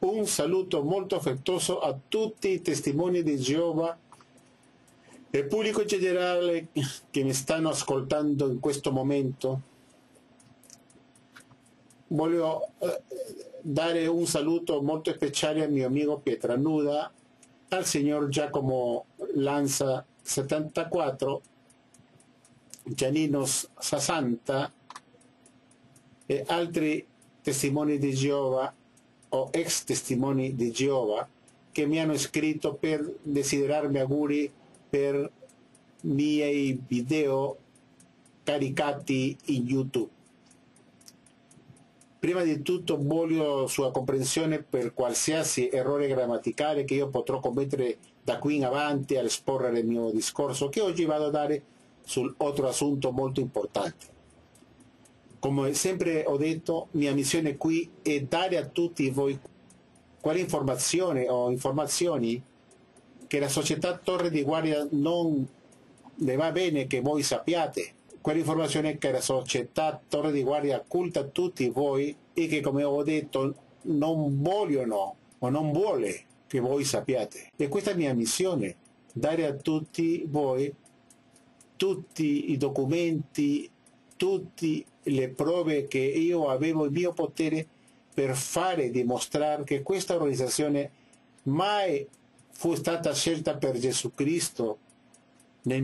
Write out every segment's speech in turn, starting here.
Un saluto molto affettuoso a tutti i testimoni di Geova e il pubblico in generale che mi stanno ascoltando in questo momento. Voglio dare un saluto molto speciale al mio amico Pietranuda, al signor Giacomo Lanza 74, Giannino 60 e altri testimoni di Geova o ex testimoni di Geova che mi hanno scritto per desiderarmi auguri per miei video caricati in YouTube. Prima di tutto voglio sua comprensione per qualsiasi errore grammaticale che io potrò commettere da qui in avanti al esporre il mio discorso, che oggi vado a dare sull'altro assunto molto importante. Come sempre ho detto, mia missione qui è dare a tutti voi quale informazione o informazioni che la società Torre di Guardia non le va bene che voi sappiate. Quell'informazione che la società Torre di Guardia occulta a tutti voi e che, come ho detto, non vogliono o non vuole che voi sappiate. E questa è la mia missione, dare a tutti voi tutti i documenti, tutte le prove che io avevo il mio potere per fare dimostrare che questa organizzazione mai fu stata scelta per Gesù Cristo nel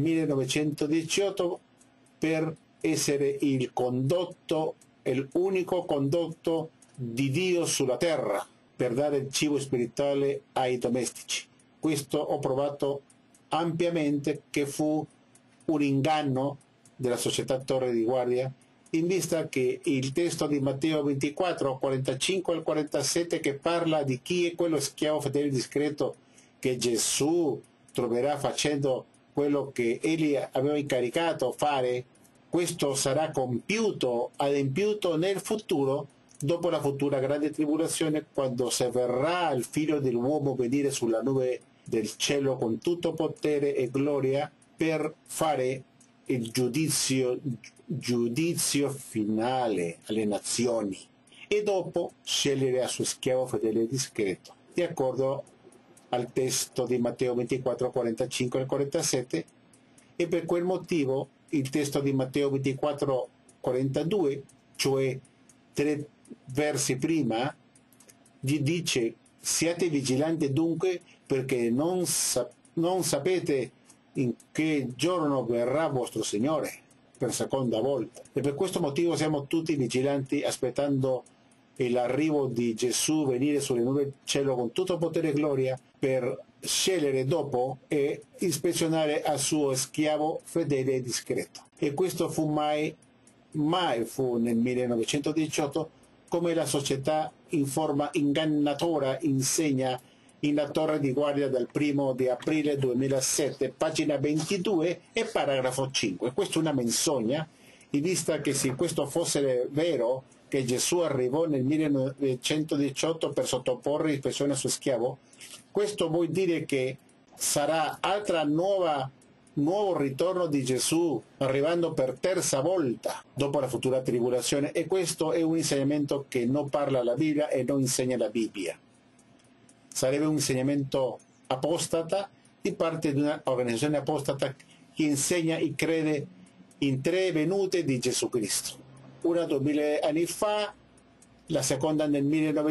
1918 per essere il condotto, l'unico condotto di Dio sulla terra, per dare il cibo spirituale ai domestici. Questo ho provato ampiamente che fu un inganno della società Torre di Guardia, in vista che il testo di Matteo 24, 45 al 47 che parla di chi è quello schiavo fedele e discreto che Gesù troverà facendo quello che egli aveva incaricato fare, questo sarà compiuto, adempiuto nel futuro, dopo la futura grande tribolazione, quando se verrà il figlio dell'uomo venire sulla nube del cielo con tutto potere e gloria per fare il giudizio finale alle nazioni e dopo scegliere a suo schiavo fedele e discreto, di accordo al testo di Matteo 24, 45 e 47, e per quel motivo il testo di Matteo 24, 42, cioè 3 versi prima, gli dice: siate vigilanti dunque, perché non sapete in che giorno verrà vostro Signore per seconda volta. E per questo motivo siamo tutti vigilanti, aspettando l'arrivo di Gesù venire sulle nuvole del cielo con tutto potere e gloria, per scegliere dopo e ispezionare al suo schiavo fedele e discreto. E questo fu mai fu nel 1918, come la società in forma ingannatoria insegna in La Torre di Guardia del 1 di aprile 2007, pagina 22 e paragrafo 5. Questa è una menzogna, in vista che se questo fosse vero, che Gesù arrivò nel 1918 per sottoporre ispezione al suo schiavo, questo vuol dire che sarà altra nuovo ritorno di Gesù, arrivando per terza volta dopo la futura tribolazione, e questo è un insegnamento che non parla la Bibbia e non insegna la Bibbia. Sarebbe un insegnamento apostata di parte di un'organizzazione apostata che insegna e crede in 3 venute di Gesù Cristo. Una 2000 anni fa, la seconda nel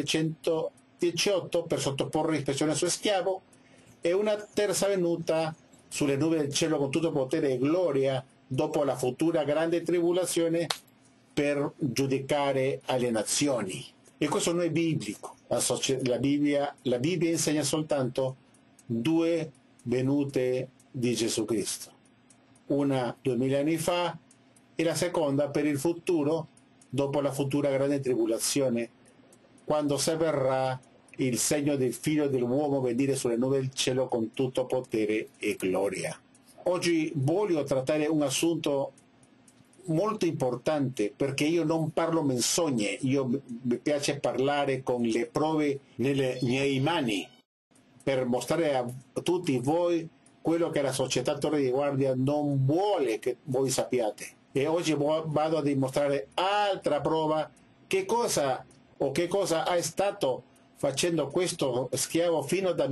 1918 per sottoporre ispezione al suo schiavo, e una terza venuta sulle nuvole del cielo con tutto potere e gloria dopo la futura grande tribolazione per giudicare alle nazioni. E questo non è biblico. La Bibbia insegna soltanto 2 venute di Gesù Cristo. Una 2000 anni fa e la seconda per il futuro, dopo la futura grande tribolazione, quando si avverrà il segno del figlio dell'uomo venire sulle nuvole del cielo con tutto potere e gloria. Oggi voglio trattare un assunto molto importante, perché io non parlo menzogne, mi piace parlare con le prove nelle miei mani, per mostrare a tutti voi quello che la società Torre di Guardia non vuole che voi sappiate. E oggi vado a dimostrare altra prova che cosa è stato facendo questo schiavo fino dal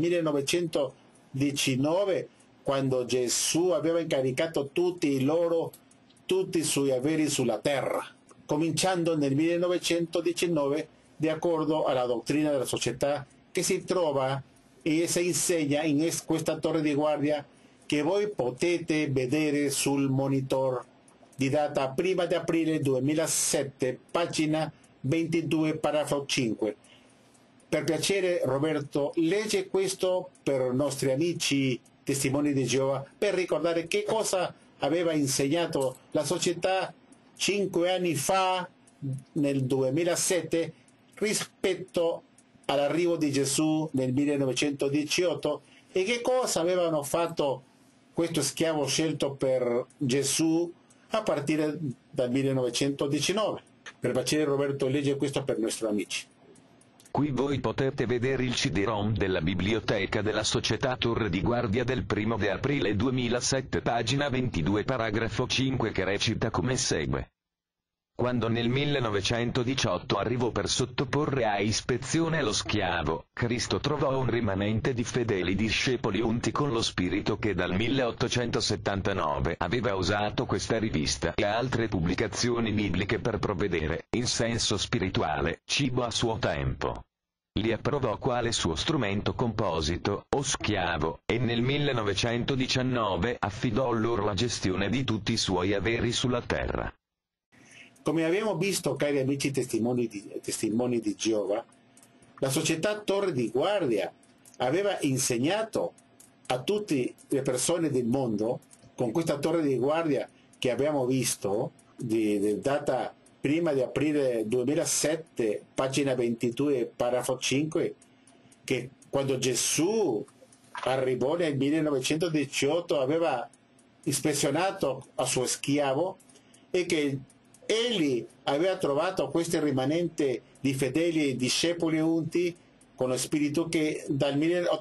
1919, quando Gesù aveva incaricato tutti i suoi averi sulla terra, cominciando nel 1919, di accordo alla dottrina della società che si trova e si insegna in questa torre di guardia che voi potete vedere sul monitor, di data 1 di aprile 2007, pagina 22, paragrafo 5. Per piacere, Roberto, legge questo per i nostri amici testimoni di Geova, per ricordare che cosa aveva insegnato la società 5 anni fa, nel 2007, rispetto all'arrivo di Gesù nel 1918, e che cosa avevano fatto questo schiavo scelto per Gesù a partire dal 1919. Per piacere, Roberto, legge questo per i nostri amici. Qui voi potete vedere il CD-ROM della biblioteca della società Torre di Guardia del 1 di aprile 2007, pagina 22, paragrafo 5, che recita come segue. Quando nel 1918 arrivò per sottoporre a ispezione lo schiavo, Cristo trovò un rimanente di fedeli discepoli unti con lo spirito che dal 1879 aveva usato questa rivista e altre pubblicazioni bibliche per provvedere, in senso spirituale, cibo a suo tempo. Li approvò quale suo strumento composito, o schiavo, e nel 1919 affidò loro la gestione di tutti i suoi averi sulla terra. Come abbiamo visto, cari amici testimoni di Geova, la società Torre di Guardia aveva insegnato a tutte le persone del mondo, con questa Torre di Guardia che abbiamo visto, di data 1 di aprile 2007, pagina 22, paragrafo 5, che quando Gesù arrivò nel 1918 aveva ispezionato a suo schiavo e che egli aveva trovato questo rimanente di fedeli discepoli unti con lo spirito che dal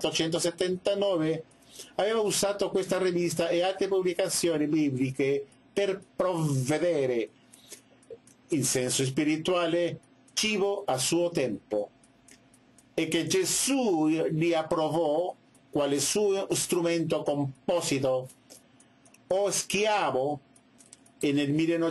1879 aveva usato questa rivista e altre pubblicazioni bibliche per provvedere in senso spirituale cibo a suo tempo, e che Gesù li approvò quale suo strumento composito o schiavo, e nel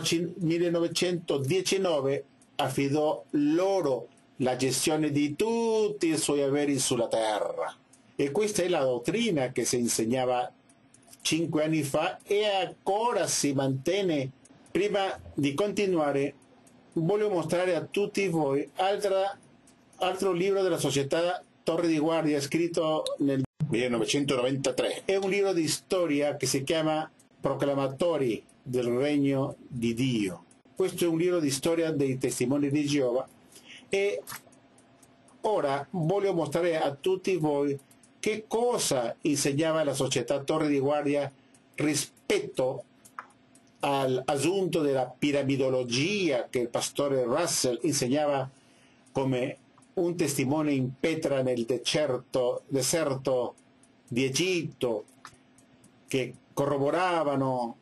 1919 affidò loro la gestione di tutti i suoi averi sulla terra. E questa è la dottrina che si insegnava 5 anni fa e ancora si mantiene. Prima di continuare, voglio mostrare a tutti voi altro libro della società Torre di Guardia, scritto nel 1993. È un libro di storia che si chiama Proclamatori del Regno di Dio. Questo è un libro di storia dei testimoni di Geova, e ora voglio mostrare a tutti voi che cosa insegnava la società Torre di Guardia rispetto all'assunto della piramidologia che il pastore Russell insegnava come un testimone in Petra nel deserto di Egitto, che corroborava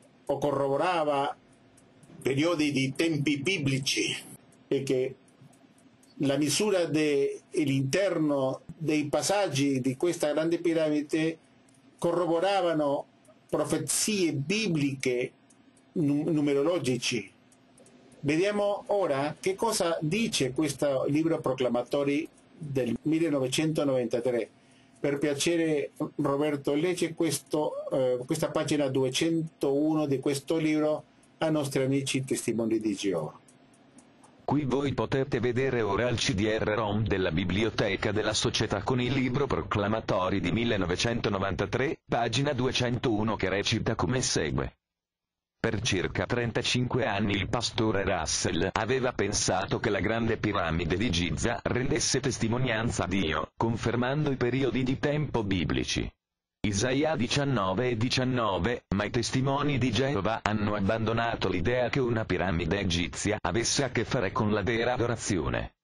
periodi di tempi biblici, e che la misura dell'interno dei passaggi di questa grande piramide corroboravano profezie bibliche numerologici. Vediamo ora che cosa dice questo libro Proclamatori del 1993. Per piacere, Roberto, legge questa pagina 201 di questo libro ai nostri amici testimoni di Geova. Qui voi potete vedere ora il CD-ROM della biblioteca della società con il libro Proclamatori di 1993, pagina 201, che recita come segue. Per circa 35 anni il pastore Russell aveva pensato che la grande piramide di Giza rendesse testimonianza a Dio, confermando i periodi di tempo biblici. Isaia 19:19, ma i testimoni di Geova hanno abbandonato l'idea che una piramide egizia avesse a che fare con la vera adorazione.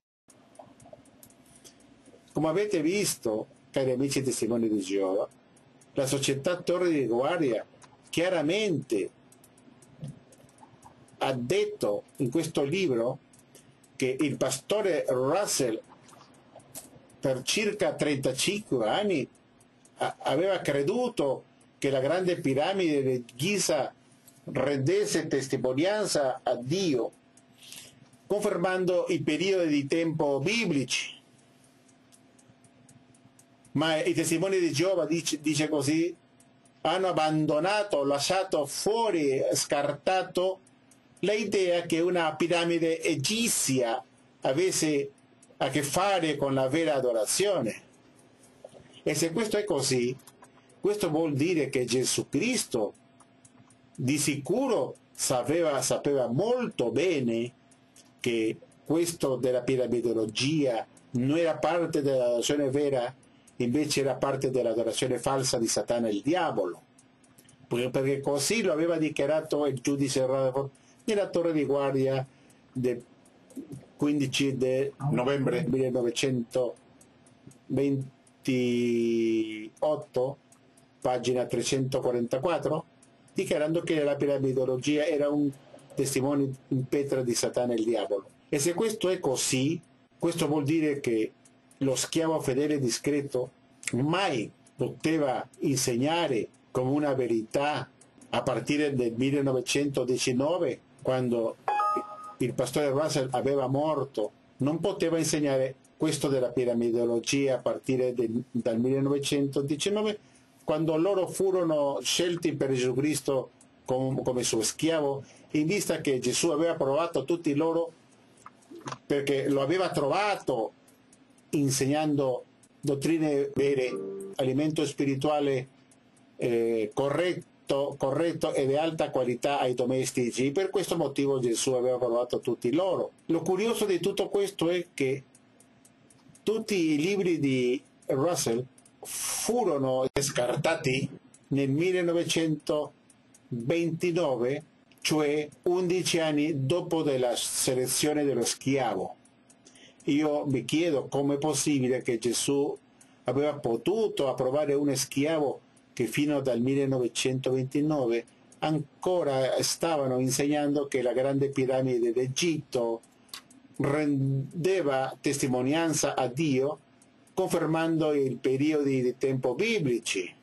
Come avete visto, cari amici testimoni di Geova, la società Torre di Guardia chiaramente ha detto in questo libro che il pastore Russell per circa 35 anni aveva creduto che la grande piramide di Giza rendesse testimonianza a Dio, confermando i periodi di tempo biblici. Ma i testimoni di Geova, dice così, hanno abbandonato, lasciato fuori, scartato l'idea che una piramide egizia avesse a che fare con la vera adorazione. E se questo è così, questo vuol dire che Gesù Cristo di sicuro sapeva molto bene che questo della piramidologia non era parte dell'adorazione vera, invece era parte dell'adorazione falsa di Satana e il diavolo, perché così lo aveva dichiarato il giudice Rutherford nella torre di guardia del 15 novembre 1928, pagina 344, dichiarando che la piramidologia era un testimone in pietra di Satana e il diavolo. E se questo è così, questo vuol dire che lo schiavo fedele e discreto mai poteva insegnare come una verità a partire del 1919, quando il pastore Russell aveva morto. Non poteva insegnare questo della piramidologia a partire dal 1919, quando loro furono scelti per Gesù Cristo come suo schiavo, in vista che Gesù aveva provato tutti loro, perché lo aveva trovato insegnando dottrine vere, alimento spirituale corretto e di alta qualità ai domestici. Per questo motivo Gesù aveva provato tutti loro. Lo curioso di tutto questo è che tutti i libri di Russell furono scartati nel 1929, cioè 11 anni dopo della selezione dello schiavo. Io mi chiedo come è possibile che Gesù aveva potuto approvare un schiavo che fino dal 1929 ancora stavano insegnando che la grande piramide d'Egitto rendeva testimonianza a Dio, confermando i periodi di tempo biblici.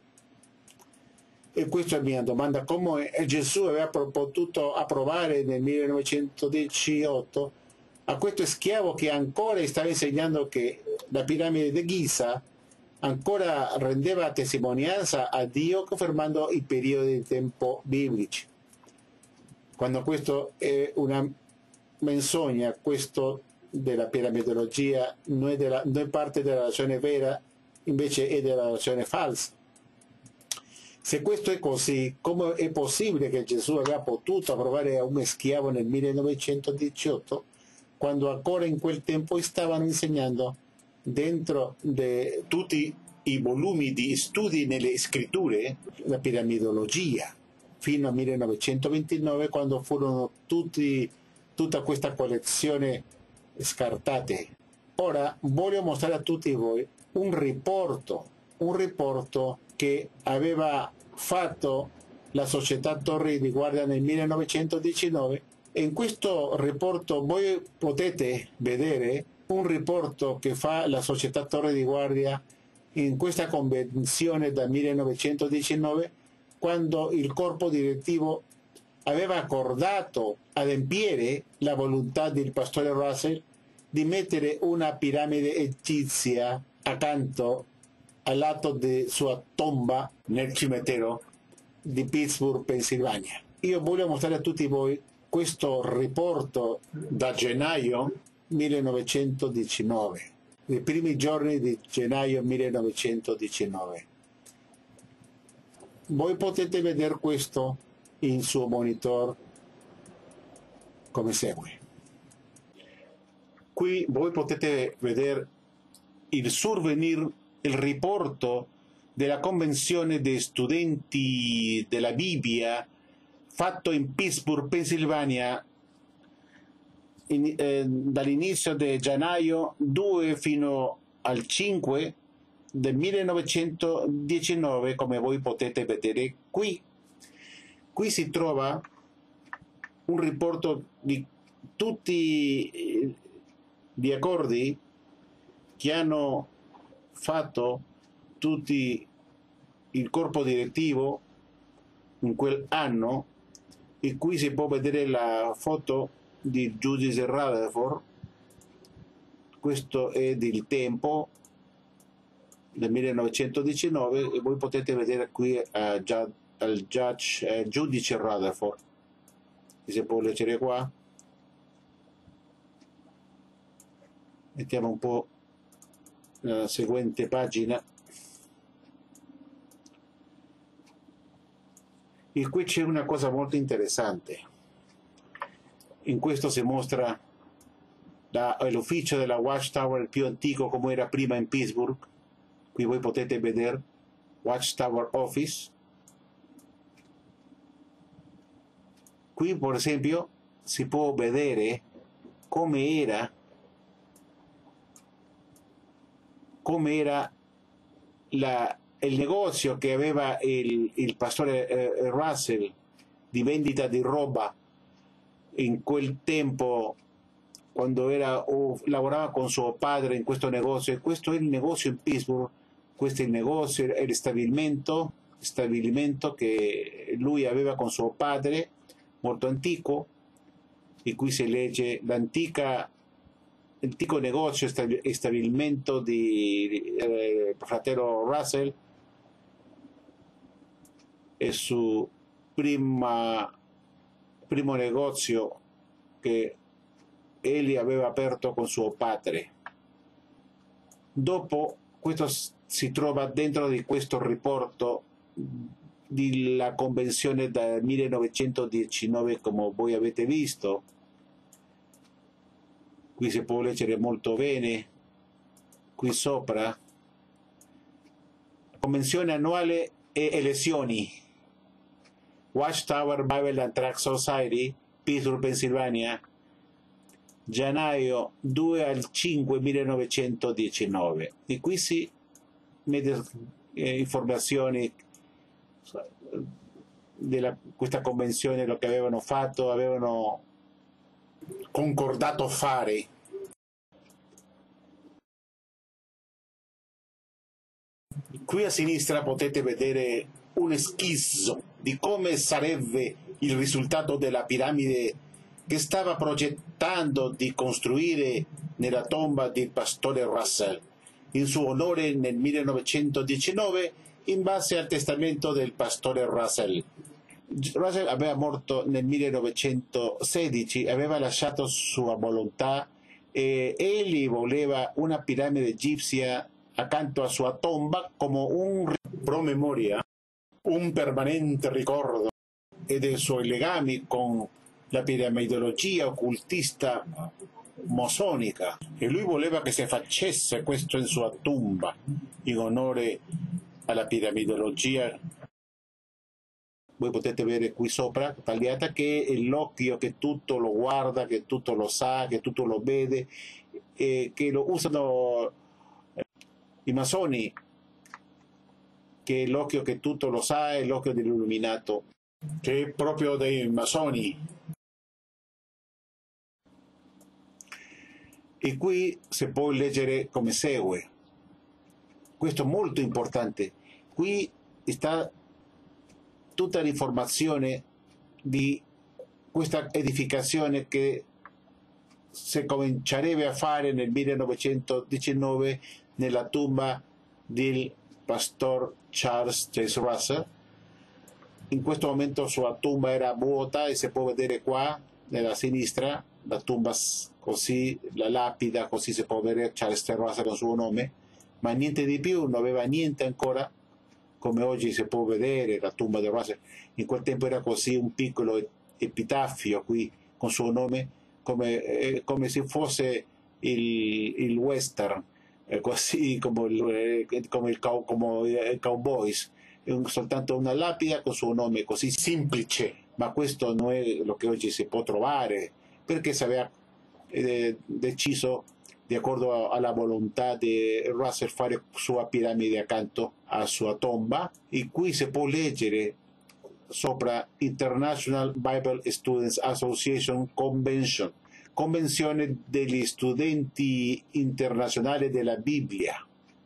E questa è la mia domanda: come Gesù aveva potuto approvare nel 1918 a questo schiavo che ancora stava insegnando che la piramide di Giza ancora rendeva testimonianza a Dio, confermando i periodi di tempo biblici? Quando questo è una menzogna, questo della piramidologia non è parte della ragione vera, invece è della ragione falsa. Se questo è così, come è possibile che Gesù aveva potuto approvare a un schiavo nel 1918, quando ancora in quel tempo stavano insegnando dentro tutti i volumi di studi nelle scritture la piramidologia, fino al 1929, quando furono tutta questa collezione scartate. Ora voglio mostrare a tutti voi un riporto che aveva fatto la società Torri di Guardia nel 1919. E in questo riporto voi potete vedere un riporto che fa la società Torri di Guardia in questa convenzione del 1919, quando il corpo direttivo aveva accordato adempiere la volontà del pastore Russell di mettere una piramide egizia accanto al lato di sua tomba nel cimitero di Pittsburgh, Pennsylvania. Io voglio mostrare a tutti voi questo riporto da gennaio 1919, i primi giorni di gennaio 1919. Voi potete vedere questo in suo monitor come segue. Qui voi potete vedere il souvenir, il riporto della convenzione dei studenti della Bibbia fatto in Pittsburgh, Pennsylvania, dall'inizio di gennaio 2 fino al 5 del 1919, come voi potete vedere qui. Qui si trova un riporto di tutti gli accordi che hanno fatto tutti il corpo direttivo in quell'anno, e qui si può vedere la foto di giudice Rutherford. Questo è del tempo del 1919 e voi potete vedere qui al giudice Rutherford, che si può leggere qua. Mettiamo un po' la seguente pagina. E qui c'è una cosa molto interessante. In questo si mostra l'ufficio della Watchtower più antico come era prima in Pittsburgh. Qui voi potete vedere Watchtower Office. Qui per esempio si può vedere come era il negozio che aveva il pastore Russell di vendita di roba in quel tempo, quando lavorava con suo padre in questo negozio. E questo è il negozio in Pittsburgh. Questo è il negozio, è il stabilimento che lui aveva con suo padre, molto antico, e qui si legge l'antico negozio e stabilimento di fratello Russell e su primo negozio che egli aveva aperto con suo padre. Dopo questo si trova dentro di questo riporto della convenzione del 1919, come voi avete visto. Qui si può leggere molto bene, qui sopra, convenzione annuale e elezioni, Watchtower Bible and Tract Society, Pittsburgh, Pennsylvania, gennaio 2 al 5 1919. E qui si mette informazioni di questa convenzione, lo che avevano fatto, avevano concordato fare. Qui a sinistra potete vedere un schizzo di come sarebbe il risultato della piramide che stava progettando di costruire nella tomba del pastore Russell in suo onore nel 1919 in base al testamento del pastore Russell. Russell aveva morto nel 1916, aveva lasciato sua volontà e egli voleva una piramide egizia accanto a sua tomba come un promemoria, un permanente ricordo e dei suoi legami con la piramidologia occultista masonica, e lui voleva che si facesse questo in sua tomba in onore alla piramidologia. Voi potete vedere qui sopra tagliata che è l'occhio che tutto lo guarda, che tutto lo sa, che tutto lo vede, e che lo usano i masoni, che è l'occhio che tutto lo sa, è l'occhio dell'illuminato, che è proprio dei masoni. E qui si può leggere come segue. Questo è molto importante. Qui sta tutta l'informazione di questa edificazione che si comincerebbe a fare nel 1919 nella tomba del pastor Charles Chase Russell. In questo momento sua tomba era vuota e si può vedere qua nella sinistra la tomba così, la lapida, così si può vedere Charles Chase Russell con il suo nome, ma niente di più, non aveva niente ancora come oggi si può vedere la tomba di Russell. In quel tempo era così un piccolo epitaffio qui con suo nome, come se fosse il western, così come i cowboys, soltanto una lapida con suo nome, così semplice. Ma questo non è lo che oggi si può trovare, perché si aveva deciso, di accordo alla volontà di Russell, fare sua piramide accanto a sua tomba. E qui si può leggere sopra International Bible Students Association Convention. Convenzione degli Studenti Internazionali della Bibbia.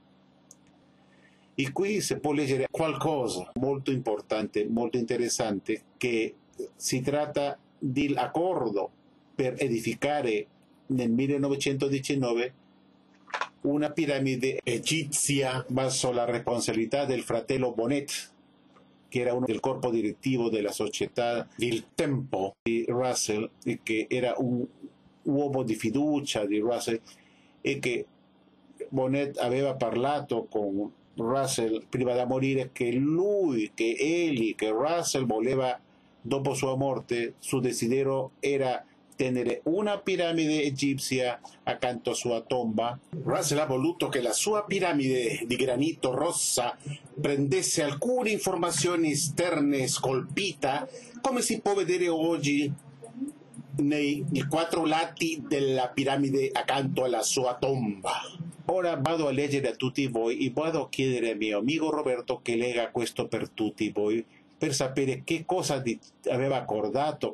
E qui si può leggere qualcosa molto importante, molto interessante, che si tratta dell'accordo per edificare nel 1919 una piramide egizia basso la responsabilità del fratello Bonnet, che era uno del corpo direttivo della società del tempo di Russell, e che era un uomo di fiducia di Russell, e che Bonnet aveva parlato con Russell prima di morire che Russell voleva, dopo sua morte, suo desiderio era tenere una piramide egizia accanto a sua tomba. Russell ha voluto che la sua piramide di granito rossa prendesse alcune informazioni esterne scolpita, come si può vedere oggi nei 4 lati della piramide accanto alla sua tomba. Ora vado a leggere a tutti voi e vado a chiedere a mio amico Roberto che legga questo per tutti voi, per sapere che cosa aveva accordato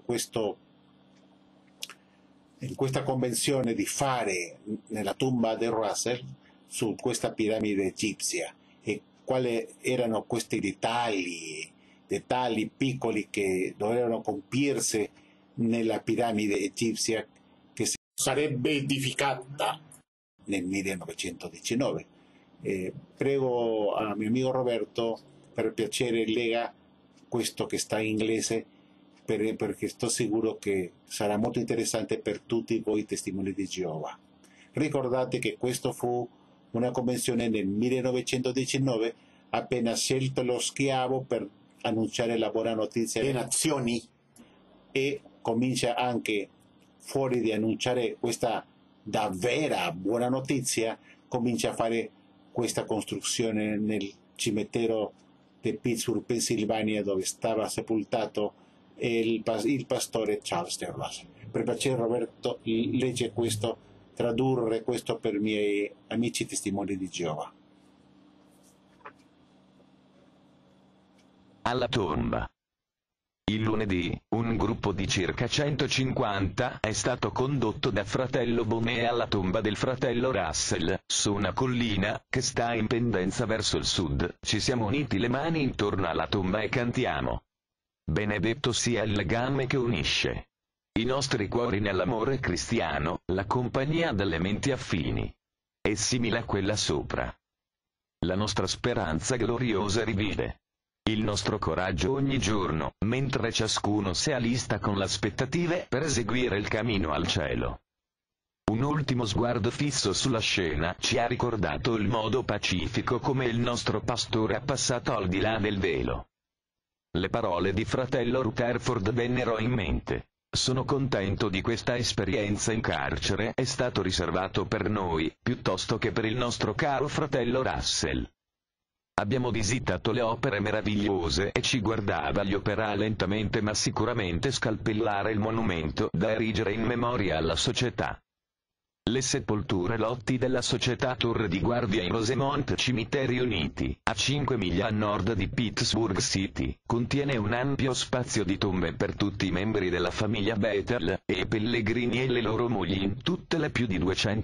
in questa convenzione di fare nella tomba di Russell su questa piramide egizia, e quali erano questi dettagli piccoli che dovevano compirsi nella piramide egizia che sarebbe edificata nel 1919. Prego a mio amico Roberto, per piacere, lega questo che sta in inglese, perché sto sicuro che sarà molto interessante per tutti voi testimoni di Geova. Ricordate che questo fu una convenzione nel 1919, appena scelto lo schiavo per annunciare la buona notizia alle nazioni, e comincia anche, fuori di annunciare questa davvero buona notizia, comincia a fare questa costruzione nel cimitero di Pittsburgh, Pennsylvania, dove stava sepoltato il pastore Charles de Russell. Per piacere, Roberto, legge questo, tradurre questo per i miei amici testimoni di Geova. Alla tomba. Il lunedì, un gruppo di circa 150 è stato condotto da fratello Bonnet alla tomba del fratello Russell, su una collina che sta in pendenza verso il sud. Ci siamo uniti le mani intorno alla tomba e cantiamo: benedetto sia il legame che unisce i nostri cuori nell'amore cristiano, la compagnia delle menti affini è simile a quella sopra. La nostra speranza gloriosa rivive il nostro coraggio ogni giorno, mentre ciascuno si alista con l'aspettative per eseguire il cammino al cielo. Un ultimo sguardo fisso sulla scena ci ha ricordato il modo pacifico come il nostro pastore ha passato al di là del velo. Le parole di fratello Rutherford vennero in mente: sono contento di questa esperienza in carcere, è stato riservato per noi, piuttosto che per il nostro caro fratello Russell. Abbiamo visitato le opere meravigliose e ci guardava gli opera lentamente ma sicuramente scalpellare il monumento da erigere in memoria alla società. Le sepolture lotti della società Torre di Guardia in Rosemont Cimiteri Uniti, a 5 miglia a nord di Pittsburgh City, contiene un ampio spazio di tombe per tutti i membri della famiglia Bethel, e pellegrini e le loro mogli in tutte le più di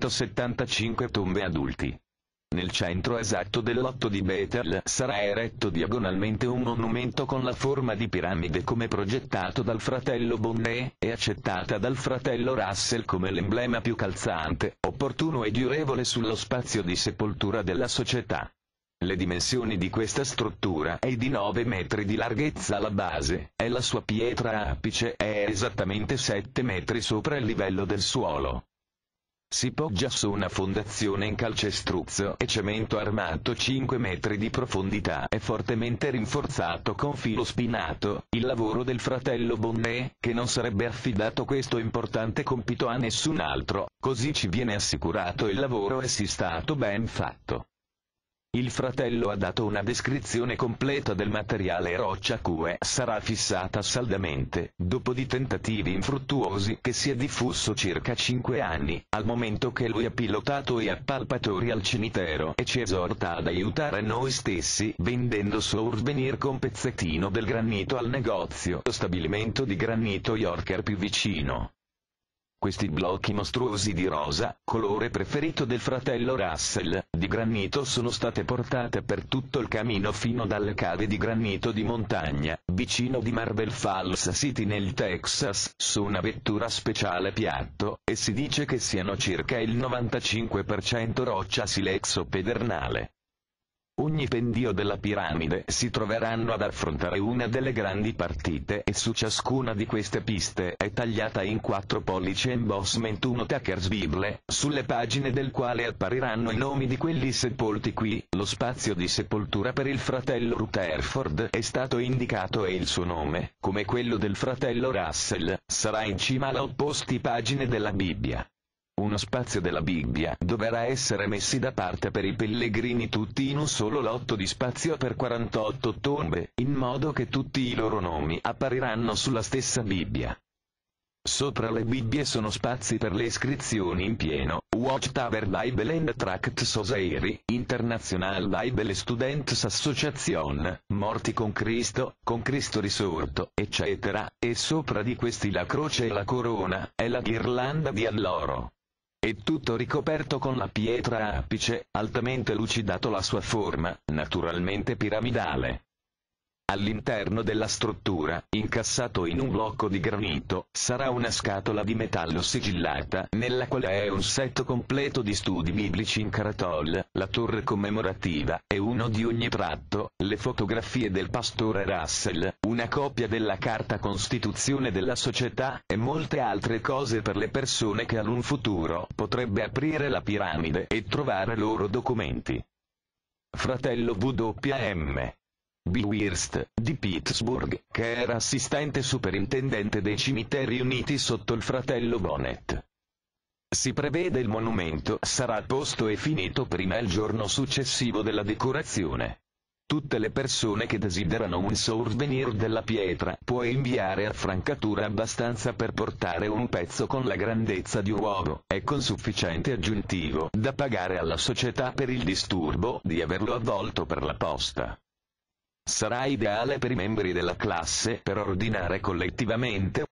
275 tombe adulti. Nel centro esatto del lotto di Bethel sarà eretto diagonalmente un monumento con la forma di piramide come progettato dal fratello Bonnet, e accettata dal fratello Russell come l'emblema più calzante, opportuno e durevole sullo spazio di sepoltura della società. Le dimensioni di questa struttura è di 9 metri di larghezza alla base, e la sua pietra apice è esattamente 7 metri sopra il livello del suolo. Si poggia su una fondazione in calcestruzzo e cemento armato 5 metri di profondità e fortemente rinforzato con filo spinato, il lavoro del fratello Bonnet, che non sarebbe affidato questo importante compito a nessun altro, così ci viene assicurato il lavoro è stato ben fatto. Il fratello ha dato una descrizione completa del materiale roccia cui sarà fissata saldamente, dopo di tentativi infruttuosi che si è diffuso circa 5 anni, al momento che lui ha pilotato e appalpatori al cimitero e ci esorta ad aiutare noi stessi vendendo souvenir con pezzettino del granito al negozio o stabilimento di granito Yorker più vicino. Questi blocchi mostruosi di rosa, colore preferito del fratello Russell, di granito sono state portate per tutto il cammino fino dalle cave di granito di montagna, vicino di Marble Falls City nel Texas, su una vettura speciale piatto, e si dice che siano circa il 95% roccia silexo-pedernale. Ogni pendio della piramide si troveranno ad affrontare una delle grandi partite e su ciascuna di queste piste è tagliata in 4 pollici embossment uno Tucker's Bible, sulle pagine del quale appariranno i nomi di quelli sepolti qui. Lo spazio di sepoltura per il fratello Rutherford è stato indicato e il suo nome, come quello del fratello Russell, sarà in cima alle opposte pagine della Bibbia. Uno spazio della Bibbia dovrà essere messi da parte per i pellegrini tutti in un solo lotto di spazio per 48 tombe, in modo che tutti i loro nomi appariranno sulla stessa Bibbia. Sopra le Bibbie sono spazi per le iscrizioni in pieno: Watchtower Bible and Tract Society, International Bible Students Association, Morti con Cristo risorto, eccetera, e sopra di questi la croce e la corona, e la ghirlanda di alloro. È tutto ricoperto con la pietra apice, altamente lucidato la sua forma, naturalmente piramidale. All'interno della struttura, incassato in un blocco di granito, sarà una scatola di metallo sigillata, nella quale è un set completo di studi biblici in cartol, la torre commemorativa, e uno di ogni tratto, le fotografie del pastore Russell, una copia della carta costituzione della società, e molte altre cose per le persone che in un futuro potrebbe aprire la piramide e trovare loro documenti. Fratello WM. Bill Wirst, di Pittsburgh, che era assistente superintendente dei cimiteri uniti sotto il fratello Bonnet. Si prevede il monumento sarà posto e finito prima il giorno successivo della decorazione. Tutte le persone che desiderano un souvenir della pietra può inviare a francatura abbastanza per portare un pezzo con la grandezza di un uovo, e con sufficiente aggiuntivo da pagare alla società per il disturbo di averlo avvolto per la posta. Sarà ideale per i membri della classe per ordinare collettivamente.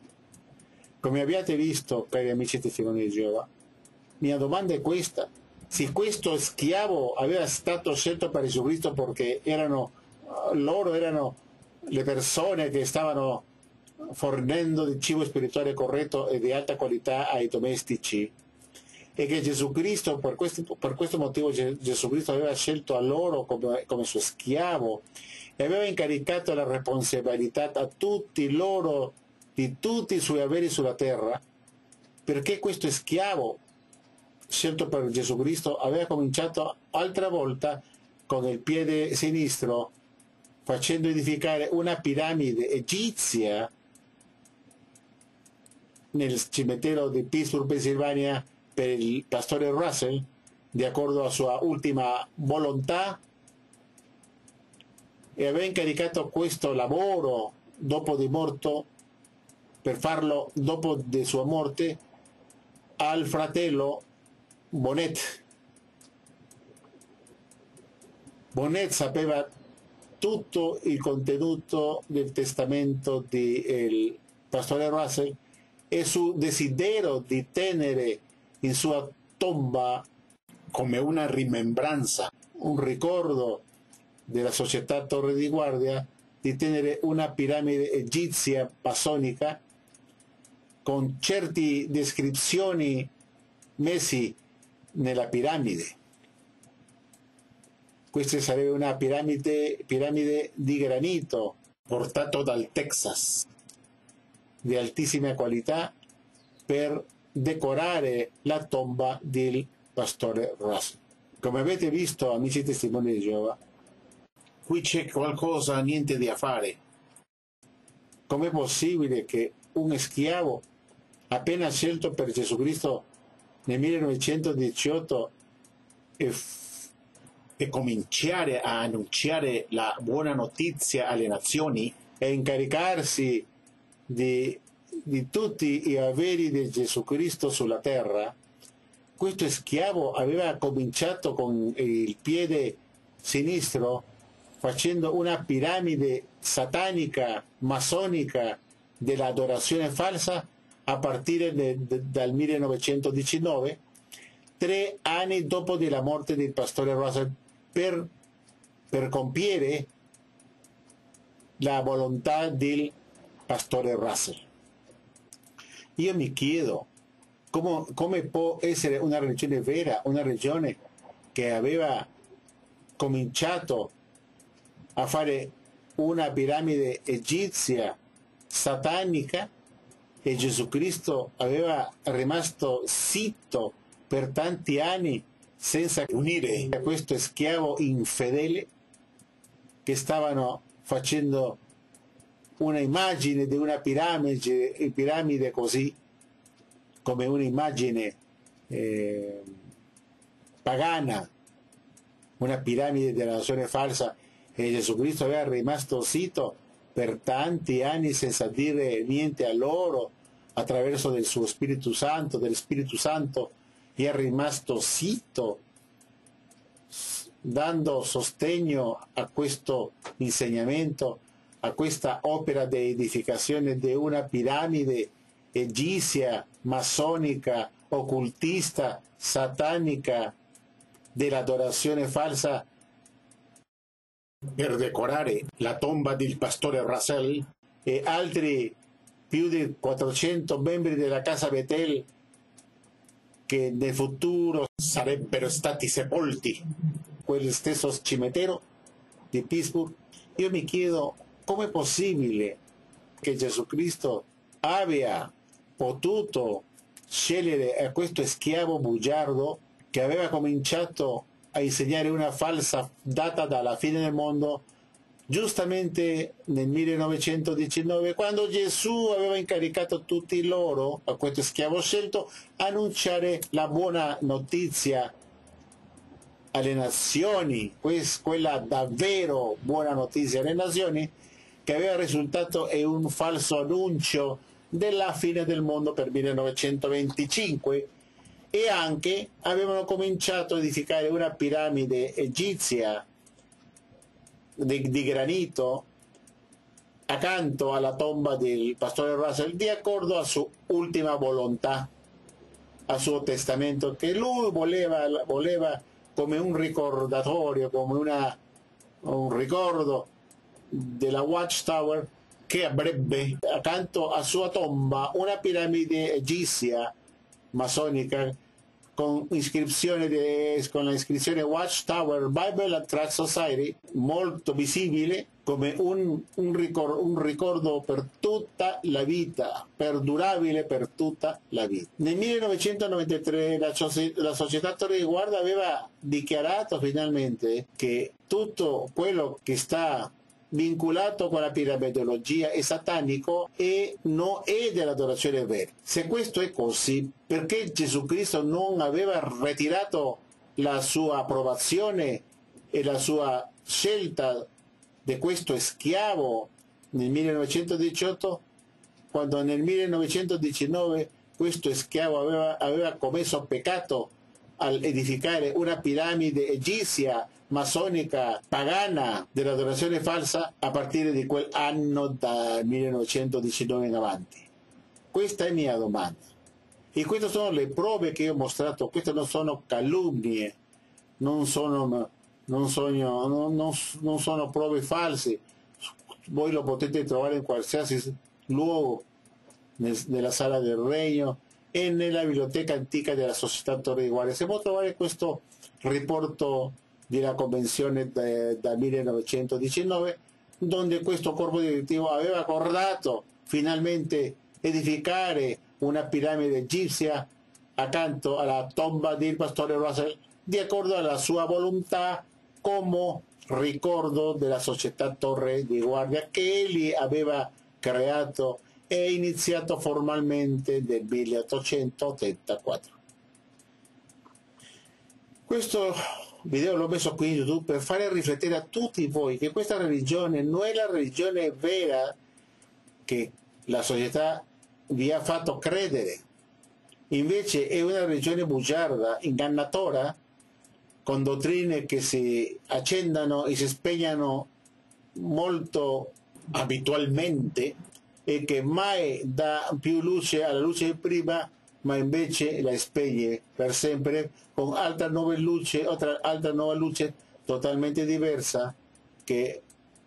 Come abbiate visto, cari amici testimoni di Geova, mia domanda è questa: se questo schiavo aveva stato scelto per Gesù Cristo perché loro erano le persone che stavano fornendo di cibo spirituale corretto e di alta qualità ai domestici, e che Gesù Cristo, per questo motivo Gesù Cristo aveva scelto a loro come suo schiavo e aveva incaricato la responsabilità a tutti loro di tutti i suoi averi sulla terra, perché questo schiavo scelto per Gesù Cristo aveva cominciato altra volta con il piede sinistro facendo edificare una piramide egizia nel cimitero di Pittsburgh, Pennsylvania, per il pastore Russell, di accordo alla sua ultima volontà, e aveva incaricato questo lavoro dopo di morto, per farlo dopo di sua morte, al fratello Bonnet. Bonnet sapeva tutto il contenuto del testamento del pastore Russell e su desiderio di tenere in sua tomba come una rimembranza, un ricordo della società Torre di Guardia, di tenere una piramide egizia masonica con certe descrizioni messi nella piramide. Questa sarebbe una piramide di granito portato dal Texas, di altissima qualità, per decorare la tomba del pastore Russell. Come avete visto, amici testimoni di Geova, qui c'è qualcosa, niente da fare. Com'è possibile che un schiavo appena scelto per Gesù Cristo nel 1918 e cominciare a annunciare la buona notizia alle nazioni e incaricarsi di tutti gli averi di Gesù Cristo sulla terra, questo schiavo aveva cominciato con il piede sinistro facendo una piramide satanica, masonica dell'adorazione falsa, a partire dal 1919, 3 anni dopo della morte del pastore Russell, per compiere la volontà del pastore Russell. Io mi chiedo come può essere una religione vera, una religione che aveva cominciato a fare una piramide egizia satanica, e Gesù Cristo aveva rimasto zitto per tanti anni senza unire a questo schiavo infedele che stavano facendo una immagine di una piramide così, come un'immagine pagana, una piramide della nazione falsa, e Gesù Cristo aveva rimasto zitto per tanti anni senza dire niente a loro, attraverso del suo Spirito Santo, dell'Spirito Santo, e è rimasto zitto, dando sostegno a questo insegnamento, a questa opera di edificazione di una piramide egizia, massonica, occultista, satanica, dell'adorazione falsa, per decorare la tomba del pastore Russell e altri più di 400 membri della casa Betel che nel futuro sarebbero stati sepolti quel stesso cimitero di Pittsburgh. Io mi chiedo come è possibile che Gesù Cristo abbia potuto scegliere a questo schiavo bugiardo che aveva cominciato a insegnare una falsa data dalla fine del mondo, giustamente nel 1919, quando Gesù aveva incaricato tutti loro, a questo schiavo scelto, annunciare la buona notizia alle nazioni, quella davvero buona notizia alle nazioni, che aveva risultato in un falso annuncio della fine del mondo per 1925, e anche avevano cominciato a edificare una piramide egizia di granito accanto alla tomba del pastore Russell, di accordo a sua ultima volontà, al suo testamento, che lui voleva come un ricordatorio, come un ricordo della Watchtower, che avrebbe accanto a sua tomba una piramide egizia massonica con la iscrizione Watchtower Bible and Tract Society, molto visibile, come un ricordo per tutta la vita, perdurabile per tutta la vita. Nel 1993 la società Torre di Guardia aveva dichiarato finalmente che tutto quello che sta vinculato con la piramidologia è satanico e non è dell'adorazione vera. Se questo è così, perché Gesù Cristo non aveva ritirato la sua approvazione e la sua scelta di questo schiavo nel 1918, quando nel 1919 questo schiavo aveva commesso peccato al edificare una piramide egizia, massonica, pagana, dell'adorazione falsa, a partire di quell'anno, dal 1919 in avanti? Questa è la mia domanda. E queste sono le prove che ho mostrato. Queste non sono calunnie, non sono prove false. Voi lo potete trovare in qualsiasi luogo, nella sala del regno e nella biblioteca antica della società Torre di Guardia. Si può trovare questo riporto della convenzione del 1919, dove questo corpo direttivo aveva accordato finalmente edificare una piramide egizia accanto alla tomba del pastore Russell, di accordo alla sua volontà, come ricordo della società Torre di Guardia che egli aveva creato e iniziato formalmente nel 1884. Questo video l'ho messo qui in YouTube per fare riflettere a tutti voi che questa religione non è la religione vera che la società vi ha fatto credere. Invece è una religione bugiarda, ingannatora, con dottrine che si accendono e si spegnano molto abitualmente, e che mai dà più luce alla luce prima, ma invece la spegne per sempre con altra nuova luce totalmente diversa che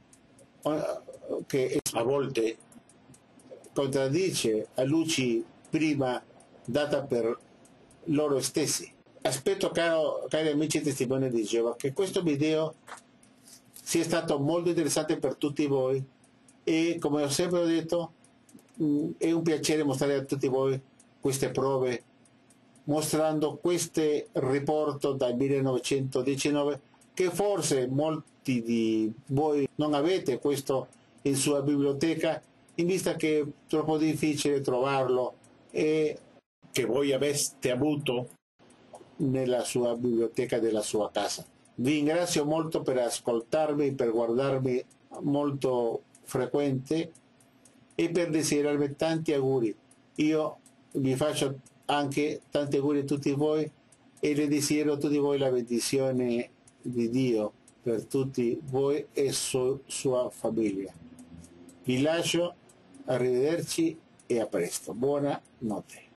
a volte contraddice a luci prima data per loro stessi. Aspetto, cari amici testimoni di Geova, che questo video sia stato molto interessante per tutti voi e, come ho sempre detto, è un piacere mostrare a tutti voi queste prove, mostrando questo riporto dal 1919 che forse molti di voi non avete questo in sua biblioteca, in vista che è troppo difficile trovarlo e che voi aveste avuto nella sua biblioteca della sua casa. Vi ringrazio molto per ascoltarmi, per guardarmi molto frequente e per desiderarmi tanti auguri. Io vi faccio anche tanti auguri a tutti voi e le desidero a tutti voi la benedizione di Dio per tutti voi e sua famiglia. Vi lascio, arrivederci e a presto. Buonanotte.